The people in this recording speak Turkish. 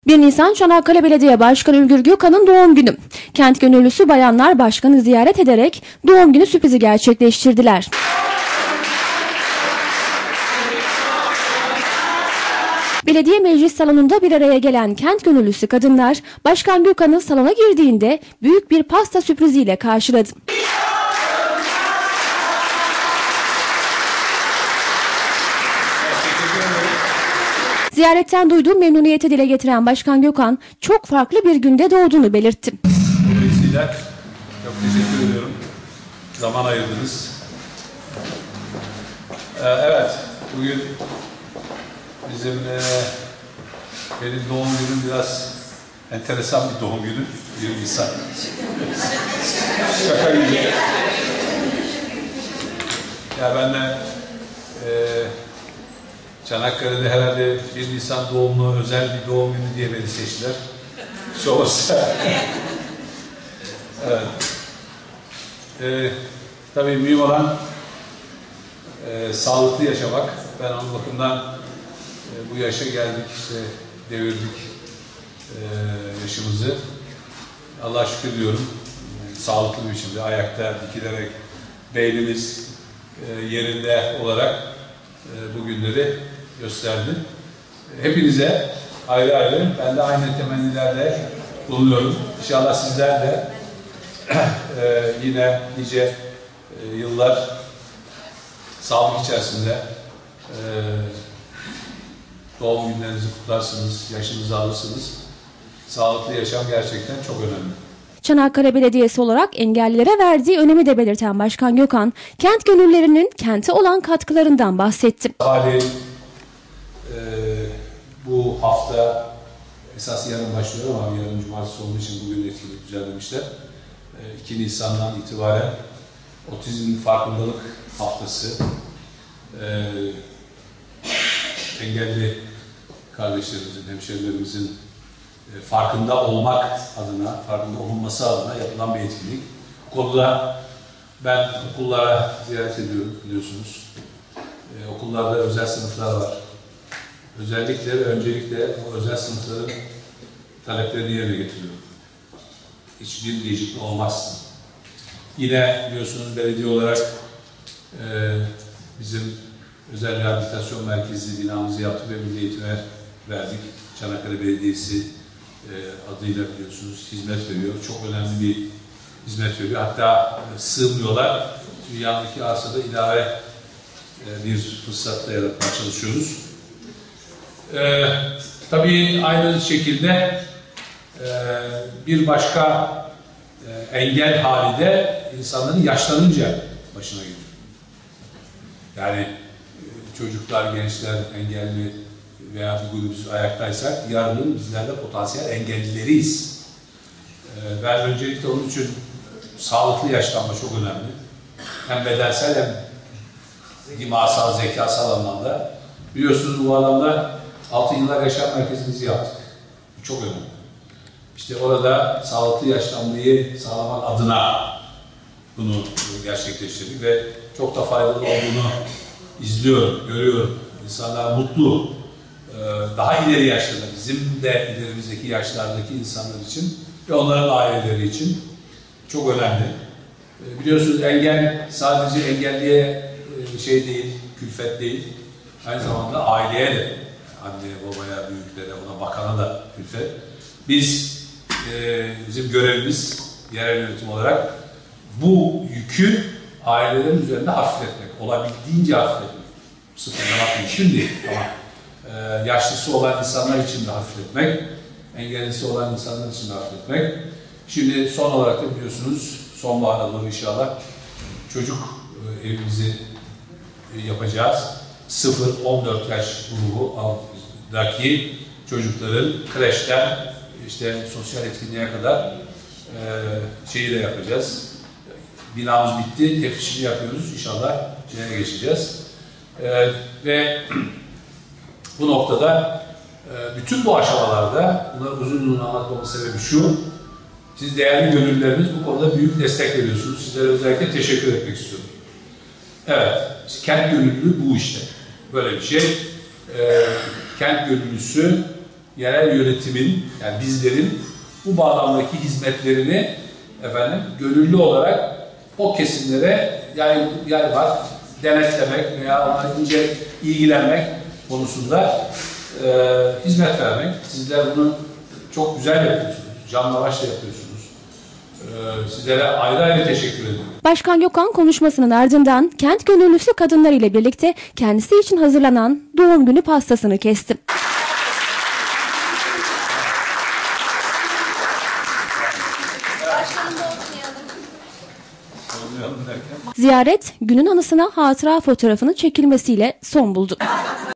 1 Nisan Çanakkale Belediye Başkanı Ülgür Gökhan'ın doğum günü. Kent gönüllüsü bayanlar başkanı ziyaret ederek doğum günü sürprizi gerçekleştirdiler. Belediye meclis salonunda bir araya gelen kent gönüllüsü kadınlar, Başkan Gökhan'ın salona girdiğinde büyük bir pasta sürpriziyle karşıladı. Ziyaretten duyduğu memnuniyeti dile getiren Başkan Gökhan, çok farklı bir günde doğduğunu belirtti. Dolayısıyla çok teşekkür ediyorum. Zaman ayırdınız. Evet, bugün benim doğum günüm biraz enteresan bir doğum günü. 1 Nisan. Şaka gibi. Ya ben de Çanakkale'de herhalde 1 Nisan doğumlu özel bir doğum günü diye beni seçtiler. Çoğusa. Evet. Tabii mühim olan sağlıklı yaşamak. Ben onun bakımdan bu yaşa geldik, işte devirdik yaşımızı. Allah'a şükür diyorum. Sağlıklı bir biçimde, ayakta dikilerek, beynimiz yerinde olarak bu günleri gösterdi. Hepinize ayrı ayrı, ben de aynı temennilerle bulunuyorum. İnşallah sizler de yine nice yıllar sağlık içerisinde doğum günlerinizi kutlarsınız, yaşınızı alırsınız. Sağlıklı yaşam gerçekten çok önemli. Çanakkale Belediyesi olarak engellilere verdiği önemi de belirten Başkan Gökhan, kent gönüllerinin kente olan katkılarından bahsetti. Hali bu hafta esas yarın başlıyor ama yarın cumartesi olduğu için bugün etkinlik düzenlemişler. 2 Nisan'dan itibaren otizm farkındalık haftası, engelli kardeşlerimizin, hemşerilerimizin farkında olmak adına, farkında olunması adına yapılan bir etkinlik. Bu konuda ben okullara ziyaret ediyorum biliyorsunuz. Okullarda özel sınıflar var. Özellikle ve öncelikle o özel sınıfların taleplerini yerine getiriyorum. Hiçbir değişiklik olmazsın. Yine biliyorsunuz belediye olarak bizim özel rehabilitasyon merkezi binamızı yaptık ve Milli Eğitim'e verdik. Çanakkale Belediyesi adıyla biliyorsunuz hizmet veriyor. Çok önemli bir hizmet veriyor. Hatta sığmıyorlar. Dünyadaki arsada ilave bir fırsat da yaratmaya çalışıyoruz. Tabii aynı şekilde bir başka engel hali de insanların yaşlanınca başına geliyor. Yani çocuklar, gençler engelli veya bir grubumuz ayaktaysak yarın bizler de potansiyel engellileriyiz. Ben öncelikle onun için sağlıklı yaşlanma çok önemli. Hem bedensel hem dimasal, zekasal anlamda. Biliyorsunuz bu alanda 6 yıllar yaşam merkezimizi yaptık. Bu çok önemli. İşte orada sağlıklı yaşlanmayı sağlamak adına bunu gerçekleştirdik ve çok da faydalı olduğunu izliyorum, görüyorum. İnsanlar mutlu, daha ileri yaşlarda, bizim de ilerimizdeki yaşlardaki insanlar için ve onların aileleri için çok önemli. Biliyorsunuz engel sadece engelliye şey değil, külfet değil, aynı zamanda aileye de, anneye, babaya, büyüklere, ona bakana da külfet. Bizim görevimiz yerel yönetim olarak bu yükü ailelerin üzerinde hafifletmek, olabildiğince hafifletmek. Sıfırlamak mümkün değil ama yaşlısı olan insanlar için de hafifletmek, engellisi olan insanlar için de hafifletmek. Şimdi son olarak da biliyorsunuz sonbahara doğru inşallah çocuk evimizi yapacağız. 0-14 yaş grubundaki çocukların kreşten işte sosyal etkinliğe kadar şeyi de yapacağız. Binamız bitti, teftişini yapıyoruz. İnşallah şeye geçeceğiz. Ve bu noktada bütün bu aşamalarda, bunları uzun uzun anlatmamın sebebi şu, siz değerli gönüllülerimiz bu konuda büyük destek veriyorsunuz. Sizlere özellikle teşekkür etmek istiyorum. Evet, kent gönüllülüğü bu işte. Böyle bir şey. Kent gönüllüsü yerel yönetimin, yani bizlerin bu bağlamdaki hizmetlerini gönüllü olarak o kesimlere yaymak, denetlemek veya onlara ince ilgilenmek konusunda hizmet vermek. Sizler bunu çok güzel yapıyorsunuz. Canla başla yapıyorsunuz. Sizlere ayrı ayrı teşekkür ederim. Başkan Gökhan konuşmasının ardından kent gönüllüsü kadınlar ile birlikte kendisi için hazırlanan doğum günü pastasını kesti. Ziyaret günün anısına hatıra fotoğrafının çekilmesiyle son buldu.